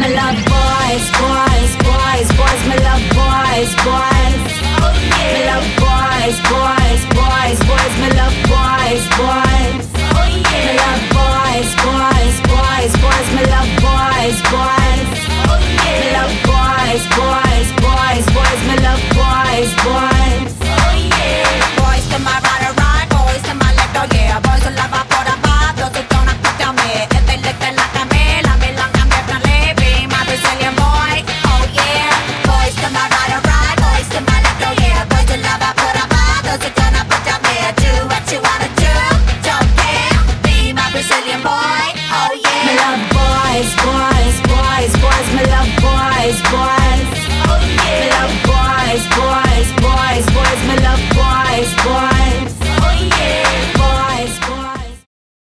Me love boys, boys, boys, boys. Me love boys, boys. Me love boys, boys, boys, boys. Me love boys, boys. Me love